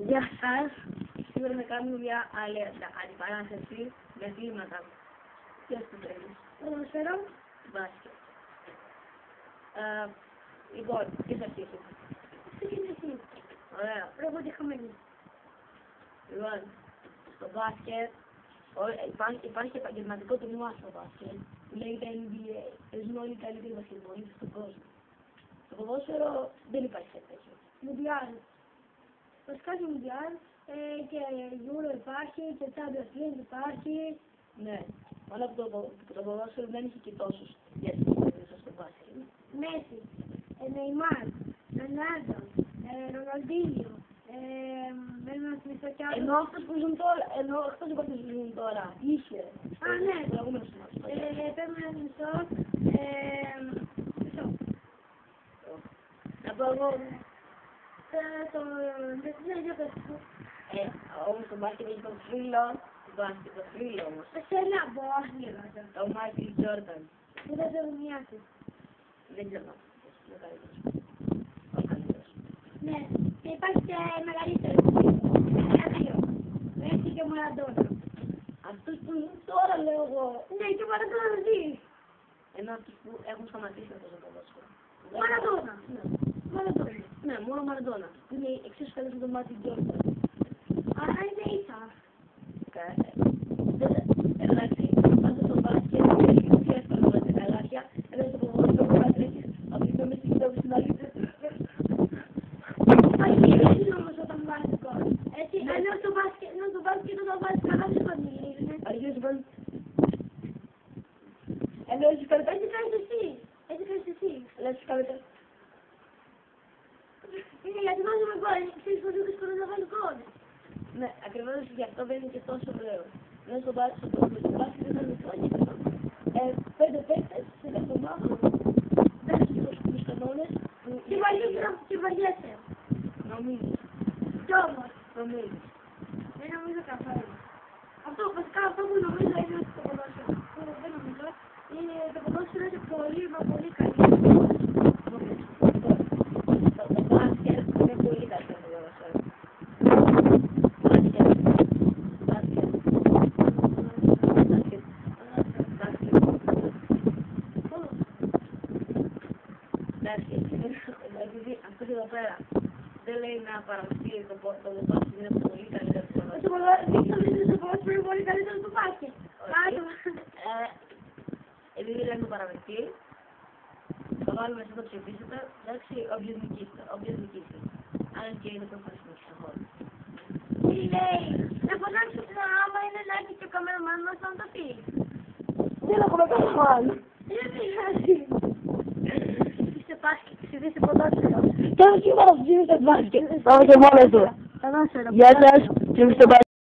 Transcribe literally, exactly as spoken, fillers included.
Γεια σας. Σήμερα να κάνουμε μια άλλη αντιπαράθεση με αθλήματα. Ποιος το θέλεις? Ποδόσφαιρο. Μπάσκετ. Λοιπόν, τι θα αρχίσει? Ξεκινήσει εσύ. Ωραία. Εγώ τη χαμένη. Λοιπόν, στο μπάσκετ υπάρχει, υπάρχει επαγγελματικό τουρνουά στο μπάσκετ. Λέγεται N B A. Παίζουν όλοι οι καλύτεροι μπασκετμπολίστες στον κόσμο. Στο ποδόσφαιρο δεν υπάρχει κάτι τέτοιο. Μουντιάλ. Βασικά και Μουντιάλ ε, και Euro υπάρχει και Champions League υπάρχει. Ναι. Αλλά από το, το, το ποδόσφαιρο δεν είχε και τόσους διαστημικούς στο μπάσκετ. Μέση, ε, Νεϊμάρ, Ρονάλντο, ε, Ροναλντίνιο, ε, ένας μισοκιάτος. Ενώ αυτός που ζουν τώρα, ενώ αυτός που ζουν τώρα, είχε. Α, ναι. Προηγούμενος μας. Ε, παίρνουμε ένα μισό, ε, μισό. Να πω εγώ, Ε, το, δεν είναι το ε, όμως το μπάσκετ έχει τον θρύλο, το μπάσκετ, το θρύλο όμως. Εσένα Μπόσνια, Το Μάικλ Τζόρνταν. που δεν το μοιάζει. Δεν ξέρω. Ο καλύτερος. Ο καλύτερος. Ναι, και υπάρχει και μεγαλύτερο. Ένα δύο. Μέση και Μαραντόνα. Αυτούς που ζουν τώρα λέω εγώ. Ναι, και Μαραντόνα ζει. Ενώ αυτούς που έχουν σταματήσει να παίζουν ποδόσφαιρο. Μαραντόνα. Ναι. Μαραντόνα. Ναι, μόνο Μαραντόνα. Που είναι εξίσου καλός με τον Μάικλ Τζόρνταν. Αλλά είναι ίσα. Εντάξει, πάντα στο μπάσκετ είναι πιο εύκολο με την αλήθεια, ενώ στο ποδόσφαιρο μπορεί να τρέχεις από τη μία μέση και στην άλλη. Αρχίζει όμως όταν βάζεις γκολ. Έτσι, ενώ στο μπάσκετ, ενώ στο μπάσκετ όταν βάζεις καλά δεν πανηγυρίζουνε. Αρχίζεις πάλι. Ενώ έχεις καλύτερα. Έτσι κάνεις εσύ. Έτσι κάνεις εσύ. Αλλά έχεις καλύτερα. Είναι γιατί βάζουμε γκολ. Ξέρεις πόσο δύσκολο να βάλει γκολ. Ναι, ακριβώς γι' αυτό δεν είναι και τόσο ωραίο. Ενώ στο μπάσκετ είναι μικρό γήπεδο. Πέντε παίκτες σε κάθε ομάδα. Παίζεις τους κανόνες. Και βαριέσαι. Και βαριέσαι. Νομίζεις. Κι όμως. Νομίζεις. Δεν νομίζω καθόλου. Αυτό, βασικά αυτό που νομίζω είναι ότι το ποδόσφαιρο. Που δεν νομίζω. Είναι το ποδόσφαιρο είναι πολύ μα πολύ καλύτερο. Το μπάσκετ είναι πολύ καλύτερο το ποδόσφαιρο. Μπάσκετ. Μπάσκετ. Μπάσκετ. Μπάσκετ. Μπάσκετ. Επειδή αυτός εδώ πέρα δεν λέει να παραμεθεί το μπάσκετ είναι πολύ καλύτερο το ποδόσφαιρο. Το ποδόσφαιρο είναι πολύ καλύτερο του μπάσκετ. Επειδή λέμε το παραμεθεί, θα βάλουμε εσείς να ψηφίσετε, εντάξει, όποιος νικήσει, όποιος νικήσει. Αν και είναι το χωρίς νίκη στον χώρο. Τι λέει, να φωνάξω την άμα είναι να έρθει και ο καμεραμάν μας να το πει. Δεν έχουμε καμεραμάν. Δεν πειράζει. Είσαι μπάσκετ, εσύ είσαι ποδόσφαιρο. Τώρα σήμερα θα ψηφίσετε μπάσκετ. Πάμε και μόνος του. Ποδόσφαιρο. Γεια σας, ψηφίστε μπάσκετ.